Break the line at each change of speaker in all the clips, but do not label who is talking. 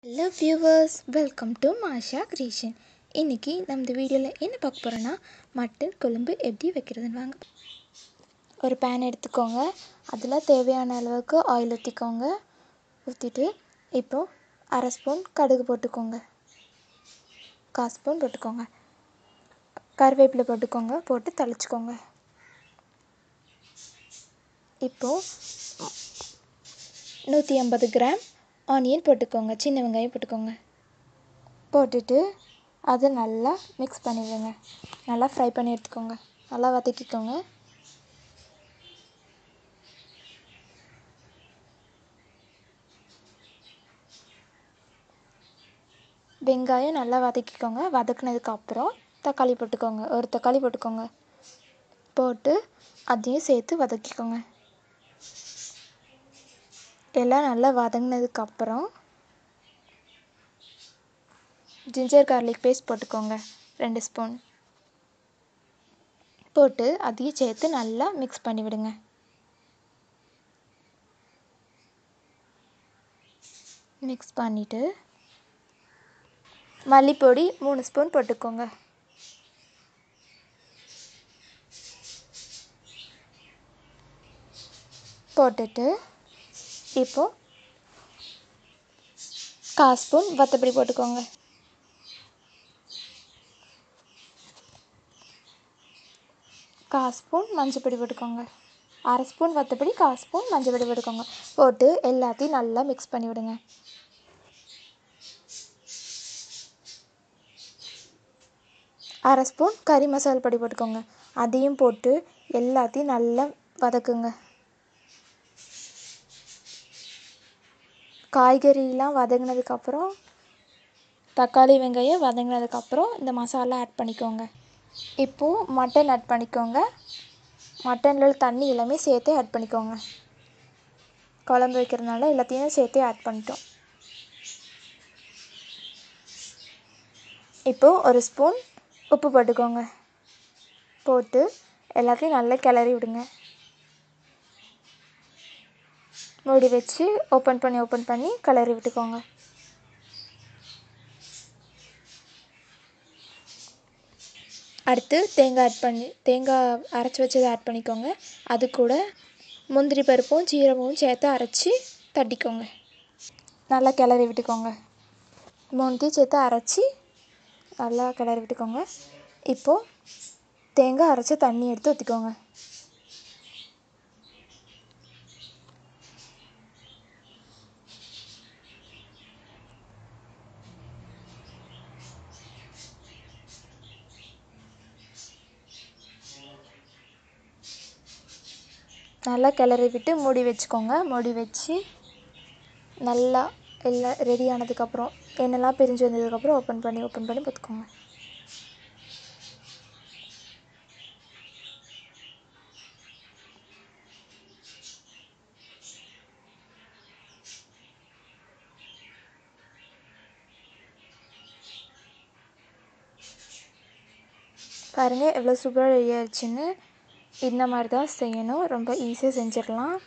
Hello viewers, welcome to Masa creation. இன்னைக்கு நம்ம இந்த வீடியோல என்ன பார்க்க போறோம்னா மட்டன் குழம்பு எப்படி வைக்கிறதுன்னு வாங்க. ஒரு pan எடுத்துக்கோங்க. அதுல தேவையான அளவுக்கு ஆயில் ஊத்திக்கோங்க. ஊத்திட்டு இப்போ 1/2 ஸ்பூன் கடுகு போட்டுக்கோங்க. 1/4 ஸ்பூன் போட்டுக்கோங்க. கறிவேப்பிலை போட்டுக்கோங்க. போட்டு தளிச்சுக்கோங்க. இப்போ 150 கிராம் ஆனியன் போட்டுக்கோங்க. சின்ன வெங்காயம் போட்டுக்கோங்க. போட்டுட்டு அதை நல்லா மிக்ஸ் பண்ணிடுங்க. நல்லா ஃப்ரை பண்ணி எடுத்துக்கோங்க. நல்லா வதக்கிக்கோங்க. வெங்காயம் நல்லா வதக்கிக்கோங்க. வதக்குனதுக்கப்புறம் தக்காளி போட்டுக்கோங்க. ஒரு தக்காளி போட்டுக்கோங்க. போட்டு அதையும் சேர்த்து வதக்கிக்கோங்க. எல்லாம் நல்லா வதங்கினதுக்கப்புறம் ஜிஞ்சர் கார்லிக் பேஸ்ட் போட்டுக்கோங்க. 2 ஸ்பூன் போட்டு அதையும் சேர்த்து நல்லா மிக்ஸ் பண்ணி விடுங்க. மிக்ஸ் பண்ணிவிட்டு மல்லிப்பொடி 3 ஸ்பூன் போட்டுக்கோங்க. போட்டுட்டு இப்போது 1/4 ஸ்பூன் வத்தப்பொடி போட்டுக்கோங்க. கால் ஸ்பூன் மஞ்சப்பொடி போட்டுக்கோங்க. 1/2 ஸ்பூன் வத்தப்பொடி, 1/4 ஸ்பூன் மஞ்சப்பொடி போட்டுக்கோங்க. போட்டு எல்லாத்தையும் நல்லா மிக்ஸ் பண்ணி விடுங்க. அரை ஸ்பூன் கறி மசாலா பொடி போட்டுக்கோங்க. அதையும் போட்டு எல்லாத்தையும் நல்லா வதக்குங்க. காய்கறிலாம் வதங்கினதுக்கப்புறம் தக்காளி வெங்காயம் வதங்கினதுக்கப்புறம் இந்த மசாலா ஆட் பண்ணிக்கோங்க. இப்போது மட்டன் ஆட் பண்ணிக்கோங்க. மட்டனில் தண்ணி எல்லாமே சேர்த்து ஆட் பண்ணிக்கோங்க. குழம்பு வைக்கிறதுனால எல்லாத்தையும் சேர்த்து ஆட் பண்ணிட்டோம். இப்போது 1 ஸ்பூன் உப்பு போட்டுக்கோங்க. போட்டு எல்லாத்தையும் நல்லா கிளறி விடுங்க. மூடி வச்சு ஓப்பன் பண்ணி கிளறி விட்டுக்கோங்க. அடுத்து தேங்காய் அரைச்சி வச்சதை ஆட் பண்ணிக்கோங்க. அது கூட முந்திரி பருப்பும் ஜீரகமும் சேர்த்து அரைச்சி தட்டிக்கோங்க. நல்லா கிளறி விட்டுக்கோங்க. மூணுத்தையும் சேர்த்து அரைச்சி நல்லா கிளறி விட்டுக்கோங்க. இப்போது தேங்காய் அரைச்ச தண்ணி எடுத்து ஊற்றிக்கோங்க. நல்லா கிளறி விட்டு மூடி வச்சுக்கோங்க. மூடி வச்சு நல்லா எல்லாம் ரெடி ஆனதுக்கப்புறம் எண்ணெய்லாம் பிரிஞ்சு வந்ததுக்கப்புறம் ஓப்பன் பண்ணி பார்த்துக்கோங்க. பாருங்கள் எவ்வளோ சூப்பராக ரெடி ஆயிடுச்சுன்னு. இந்த மாதிரி தான் செய்யணும். ரொம்ப ஈஸியாக செஞ்சிடலாம்.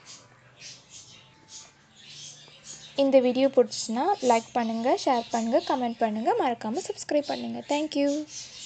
இந்த வீடியோ பிடிச்சிச்சின்னா லைக் பண்ணுங்கள், ஷேர் பண்ணுங்கள், கமெண்ட் பண்ணுங்கள், மறக்காமல் சப்ஸ்கிரைப் பண்ணுங்கள். தேங்க்யூ.